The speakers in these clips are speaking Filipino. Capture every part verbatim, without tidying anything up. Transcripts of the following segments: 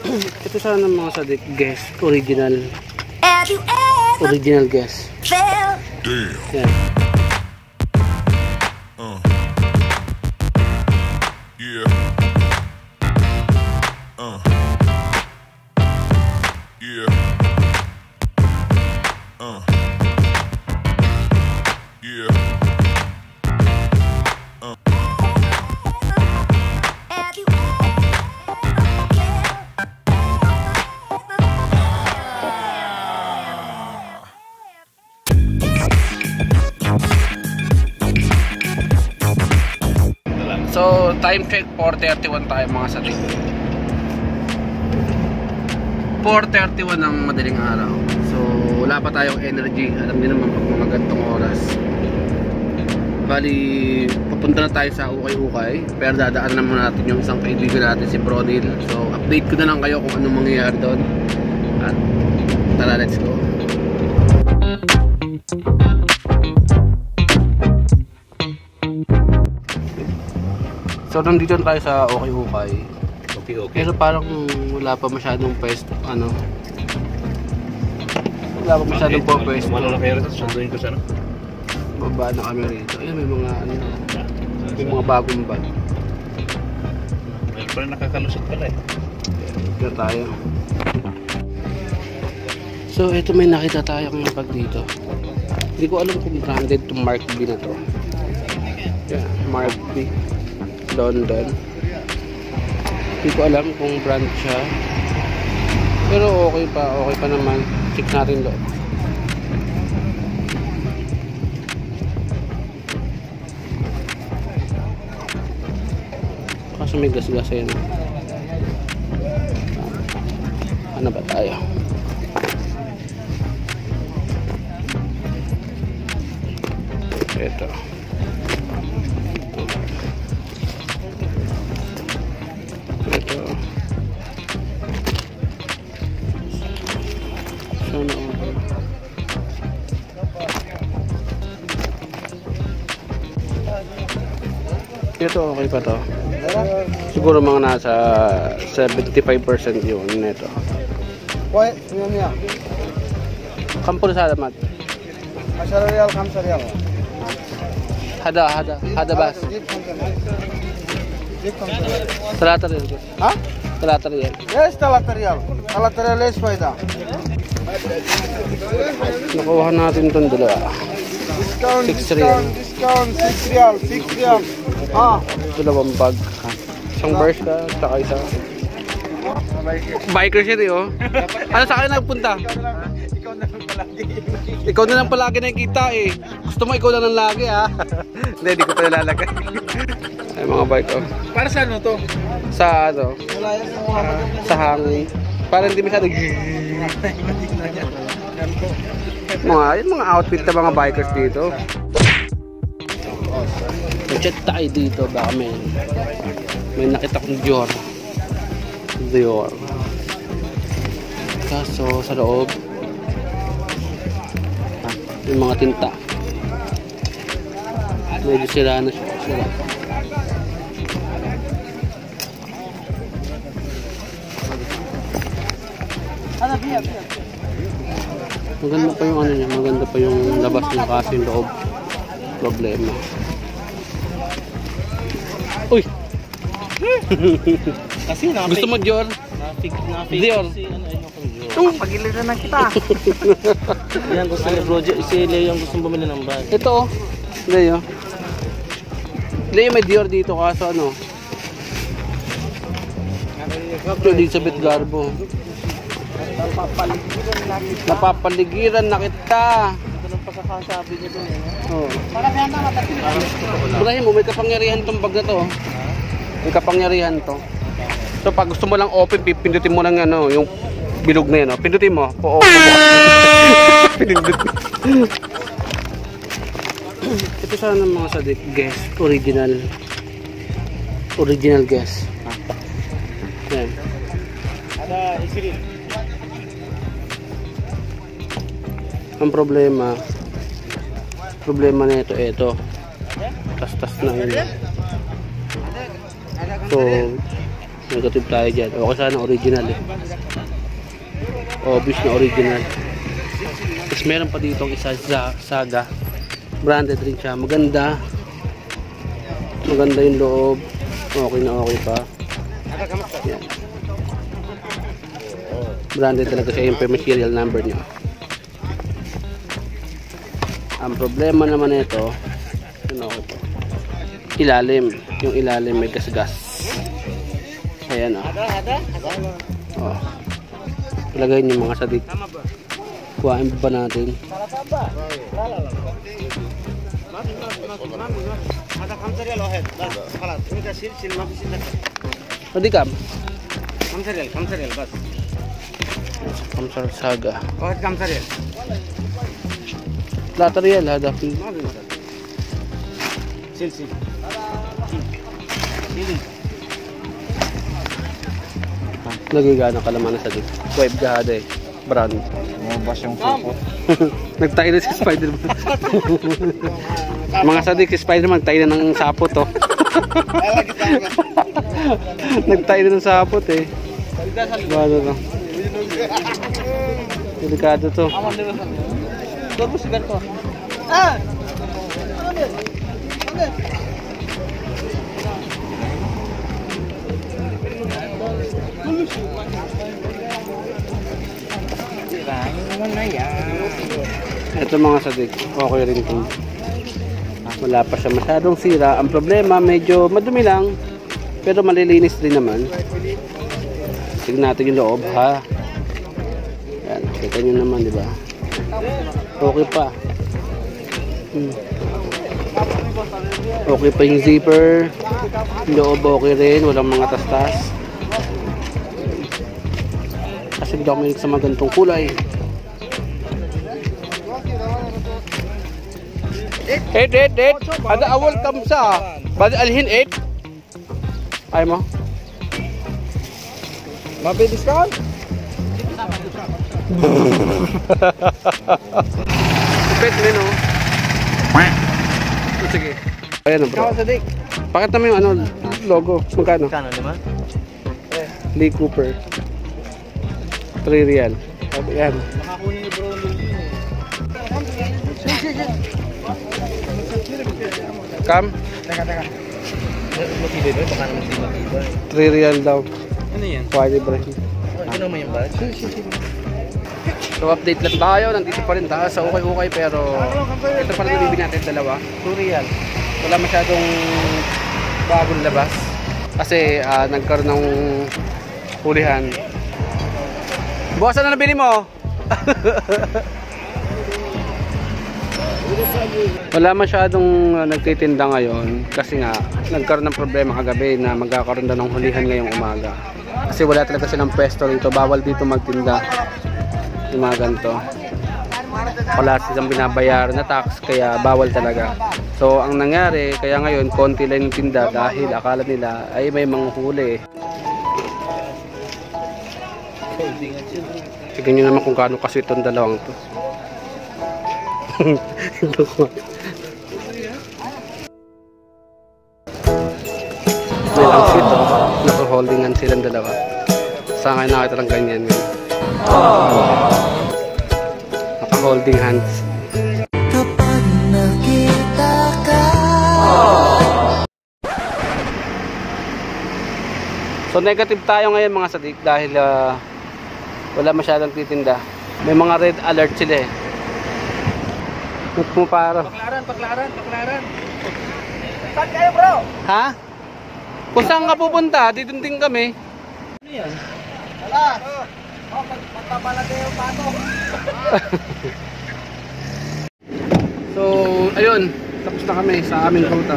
Ito sana mga sadik, guess, original. Original guess. Damn. Yeah. Uh. Yeah. Uh. Yeah. Uh. Yeah. Uh. So, time check, four thirty-one tayo mga sadik. four thirty-one ng madaling araw. So, wala pa tayong energy. Alam niyo naman pag mga gantong oras. Bali, papunta na tayo sa ukay-ukay. Pero dadaan naman natin yung isang kaibigan natin, si Bronil. So, update ko na lang kayo kung anong mangyayari doon. At tara, let's go. So, nandito na tayo sa ukay-ukay. Okay, okay. Pero parang wala pa masyadong pwesto, ano. Wala pa masyadong po pwesto. Wala na kayo rito, sunduin ko sana. Baba na kami rito. Ayun, may mga ano, may mga bagong bag. May pa rin nakakalusot pala eh. Dito tayo. So, ito may nakita tayong bag dito. Hindi ko alam kung branded to Mark B na to. Yeah, Mark B. London. Hindi ko alam kung brand siya. Pero okay pa, okay pa naman. Check natin loob. Kasi may gas-gas yan. Ano ba tayo? Ito. Ito. Sana okay. Ito okay pa to. Siguro mga nasa seventy-five percent yun nito. Why? Niya. Kampul sa alamat. عشرة ريال خمسة ريال. Hada, hada, hada bas. ثلاثة ريال. ها؟ ثلاثة ريال. ليش ثلاثة ريال؟ ثلاثة ريال ليش فايدة؟ Nakuha natin itong dalawa. Discount, six discount, discount, six real, six real. Ah, Dalawang bag. Isang burst ka, saka isa. Biker siya eh, oh. Ano sa akin nagpunta? ikaw na lang palagi. Ikaw na lang palagi nakikita eh. Gusto mo ikaw na lang lagi ha. Hindi, di ko pa nalalagay. Ay mga bike oh. Para sa ano to? Sa ano? Wala yan sa mga Sa hangin. Para hindi masyado. Mga, yung mga outfit ng mga bikers dito. Check tayo dito. Baka may may nakita kong Dior. Dior. Kaso sa loob ah, yung mga tinta medyo sira na siya. Sira. Maganda pa yung ano niya, maganda pa yung labas niya kasi yung loob problema. Uy! Kasi na Gusto mo Dior? Nafig, nafig. Dior. Kasi ano, ayun ako Dior. Itong pagiliran na kita. Yan, gusto ni Roger, si Leo yung gustong bumili ng bag. Ito oh. Leo. Leo may Dior dito kaso ano. Elizabeth Garbo. Napapaligiran na kita. Napapaligiran na kita. Ito nang pagkakasabi niya doon eh. Oh. Parang yan na matapos. Ibrahim, may kapangyarihan tong bag na to. May kapangyarihan to. So pag gusto mo lang open, pindutin mo lang ano, yung bilog na yan. Oh. Pindutin mo. Po open. Pinindut. Ito sana mga sadik, guess, original. Original guess. Yan. Ada isirin. Ang problema, problema na ito, ito. Tas-tas na yun. So, Negative tayo dyan. Okay sana original eh. Obvious na original. Tapos meron pa dito ang isa sa Saga. Branded rin siya. Maganda. Maganda yung loob. Okay na okay pa. Yan. Branded talaga siya yung material number niya. Ang problema naman nito, ano okay pa. Ilalim. Yung ilalim may gas-gas. Ayan o. Oh. Oh. Ilagay niyo mga sadik. Kuhain ba natin? Sadikam? Kamsarel, kamsarel, bas. Kamsar Saga. Oh, kamsarel. Laterial hadap. Sil, sil. Nagigana ka naman na sadik. Web gahada eh. Brand. Mabas yung supot. Nagtayo na si Spider-Man. Mga sadik si Spider-Man, tayo na ng sapot oh. Nagtayo na ng sapot eh. Bado to. Delikado to. Ito mga sadik, okay rin ito. Wala pa siya masyadong sira. Ang problema, medyo madumi lang, pero malilinis din naman. Tignan natin yung loob, ha? Yan, kita nyo naman, di ba? Okay pa. Hmm. Okay pa yung zipper. Yung loob okay rin, walang mga tastas. Kasi hindi ako mahilig sa mga ganitong kulay. eight, eight, eight. Ada awal kamsa. Badi alhin eight. Ay mo. Mabe discount? Pet din oh. Sige. Ayan bro. Pakita mo yung ano, logo. Magkano? Kano, lima? Lee Cooper. three real. Ayan. Makakunin ni bro yung Kam? Teka, teka. Matibay ba? Baka naman sila matibay. three real daw. Ano yan? Quality brand. Ito naman yung badge? So update lang tayo. Nandito pa rin tayo sa ukay-ukay pero ito pala nabibili natin dalawa. two real. Wala masyadong bagong labas. Kasi uh, nagkaroon ng hulihan. Boss, ano nabili mo? Wala masyadong uh, nagtitinda ngayon kasi nga nagkaroon ng problema kagabi na magkakaroon na ng hulihan ngayong umaga. Kasi wala talaga silang pwesto dito, bawal dito magtinda. Yung mga ganito. Wala silang binabayaran na tax kaya bawal talaga. So ang nangyari, kaya ngayon konti lang yung tinda dahil akala nila ay may mga huli. Tignan nyo naman kung gaano kasi itong dalawang to. Ito ko. May lang sito. Naka-holdingan silang dalawa. Sa akin nakita lang ganyan. Naka-holding hands. Kapag nakita ka. So negative tayo ngayon mga sadik dahil uh, wala masyadong titinda. May mga red alert sila eh. Pumaparo. Paklaran, paklaran, paklaran. Saan kayo bro? Ha? Kung saan ka pupunta? Dito din kami. Ano yan? Wala. Oh, magpapala kayo pato. So, ayun. Tapos na kami sa aming ruta.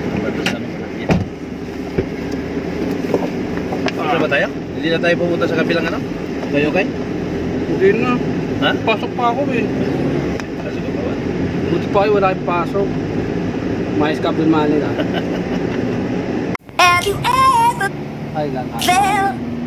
Ano ba tayo? Hindi na tayo pumunta sa kabilang ano? Kayo okay? Hindi na. Ha? Pasok pa ako eh. Kasi ko ba? Buti pa kayo, wala kayong pasok. Mais ka din mali na. Have you ever Ay lang. felt